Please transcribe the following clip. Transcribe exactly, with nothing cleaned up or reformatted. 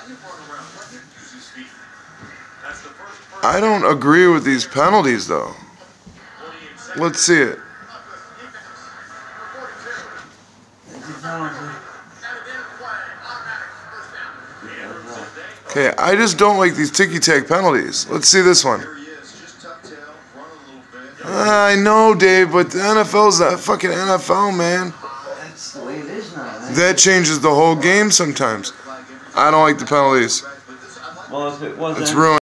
I don't agree with these penalties, though. Let's see it. Okay, I just don't like these ticky-tack penalties. Let's see this one. Uh, I know, Dave, but the N F L's that fucking N F L, man. That's the way it is now. That changes the whole game sometimes. I don't like the penalties. Well, if it wasn't... It's ruined.